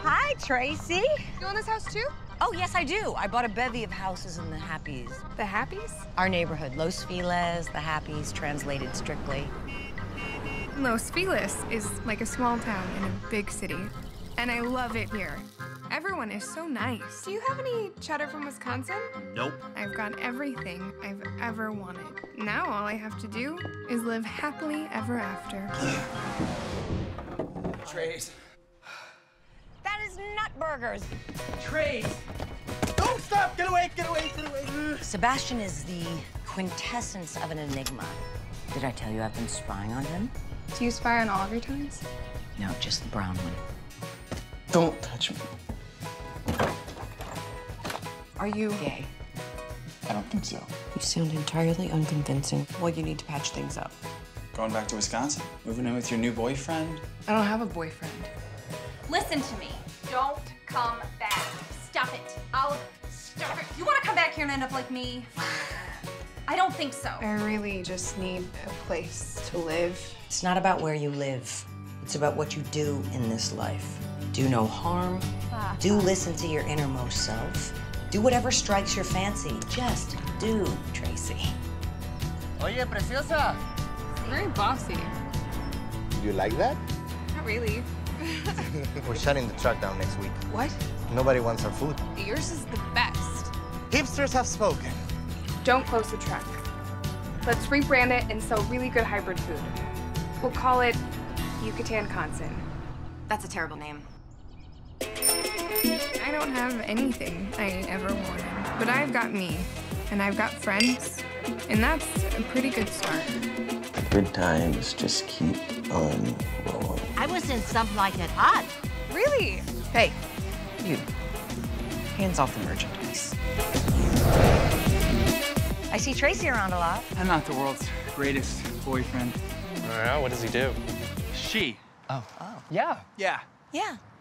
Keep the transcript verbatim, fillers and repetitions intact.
Hi, Tracy. You own this house too? Oh, yes, I do. I bought a bevy of houses in the Happies. The Happies? Our neighborhood, Los Feliz, the Happies, translated strictly. Los Feliz is like a small town in a big city, and I love it here. Everyone is so nice. Do you have any cheddar from Wisconsin? Nope. I've got everything I've ever wanted. Now all I have to do is live happily ever after. Trace. That is Nutburgers. Trace. Don't stop! Get away! Get away! Get away! Sebastian is the quintessence of an enigma. Did I tell you I've been spying on him? Do you spy on all of your tongues? No, just the brown one. Don't touch me. Are you gay? I don't think so. You sound entirely unconvincing. Well, you need to patch things up. Going back to Wisconsin? Moving in with your new boyfriend? I don't have a boyfriend. Listen to me. Don't come back. Stop it. I'll stop it. You want to come back here and end up like me? I don't think so. I really just need a place to live. It's not about where you live. It's about what you do in this life. Do no harm. Do listen to your innermost self. Do whatever strikes your fancy. Just do, Tracy. Oye, preciosa. Very bossy. You like that? Not really. We're shutting the truck down next week. What? Nobody wants our food. Yours is the best. Hipsters have spoken. Don't close the truck. Let's rebrand it and sell really good hybrid food. We'll call it Yucatan Consin. That's a terrible name. I don't have anything I ever wanted, but I've got me, and I've got friends, and that's a pretty good start. Good times just keep on rolling. I was in something like that hot. Really? Hey, you. Hands off the merchandise. I see Tracy around a lot. I'm not the world's greatest boyfriend. All right, what does he do? She. Oh. Yeah. Yeah. Yeah.